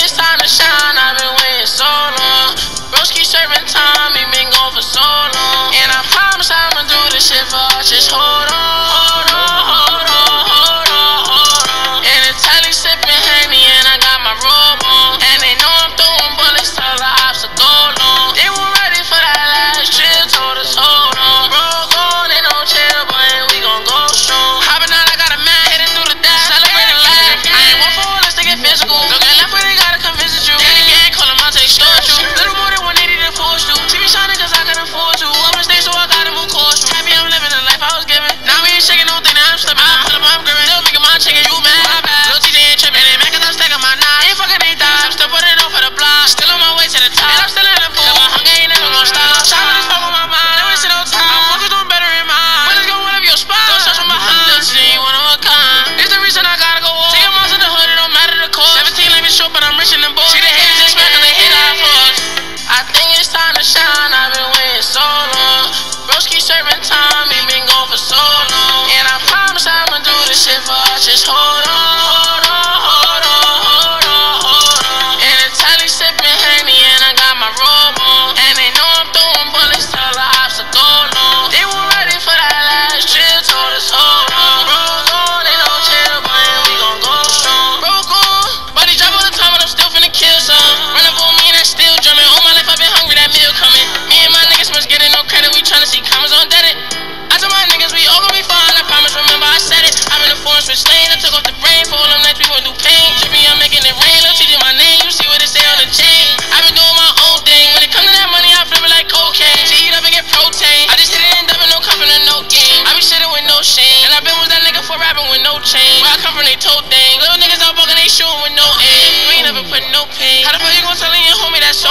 it's time to shine, I've been waiting so long. Broski serving time, he been gone for so long. And I promise I'ma do this shit for us, just hold on, hold on, hold on, hold on, hold on. And the telly sipping Henny and I got my robe on. And they know I'm throwing bullets till the ops are go long. They weren't ready for that last trip, told us hold on. Broke on, they don't chill, but we gon' go strong. Hopping out, I got a man hitting through the dash, celebrating life. I ain't one for all, let's take it physical. Don't get left where they gotta come visit you. Then again, call them Montage, start you. Little more than 180 to force you. See me shining cause I can afford to. I'm a stage so I gotta move course. Happy I'm living the life I was given. Now we ain't shaking no thing, now I'm slipping. I pull up, I'm gripping. Still thinking my chicken, you mad? My bad. Little TJ ain't tripping. Ain't mad cause I'm stacking my nine. Ain't fucking they thighs. I'm still putting on for the block. Still on my way to the top. And I'm still in the pool. My hunger ain't never gonna stop. Shot with this fuck on my mind. Never wasting no time. I'm focused on better in mind. But it's gonna one up your spot. Don't search from behind. This ain't one of a kind. It's the reason I gotta go on. Taking miles in the hood, it don't matter the cost. 17 ain't been short, but I'm rich in the board. See the haters just smack cause they hate our flaws. I think it's time to shine, I've been waiting so long. Broski serving time, he been gone for so long. And I promise I'ma do this shit for us, just hold on, hold on, hold on, hold on, hold on. And the telly sipping Henny and I got my robe on. And they know I'm throwing bullets till the ops are go long. They weren't ready for that last trip, told us hold on. Broke on, they don't chill, but we gon' go strong. Broke on, body drop all the time, but I'm still finna kill some. Running for me and that's still drumming. All my life I've been hungry, that meal coming. Me and my niggas must get no credit, we tryna see commas on debit. I told my niggas we all gon' be fine, I promise, remember I said it. I'm in the forest with Slane, I took off the brain. For all them nights we went through pain. Drippy, I'm making it rain, don't teach my name, you see what it say on the chain. I've been doing my own thing, when it comes to that money I flip it like cocaine. She eat up and get protein, I just hit it and double, no comfort and no game. I be shitting with no shame, and I been with that nigga for rapping with no chain. Where I come from they toe thing, little niggas out bugging, they shooting with no aim. You ain't never put no pain. How the fuck you gon' tell your homie that's so